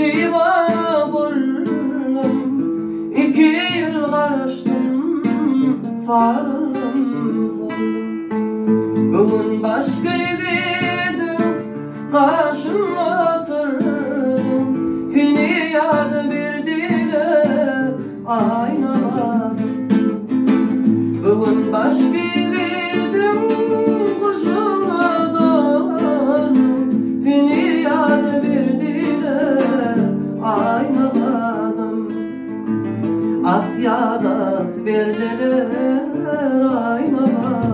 divana buldum. 2 yıl karıştım, farım oldum. Bugün başka gidim, karşımda oturdum. Feryat verdiler, aynaladım. Bugün başka gidim, kuşuna döndüm. Feryat verdiler, aynaladım. Afyada verdiler, aynaladım.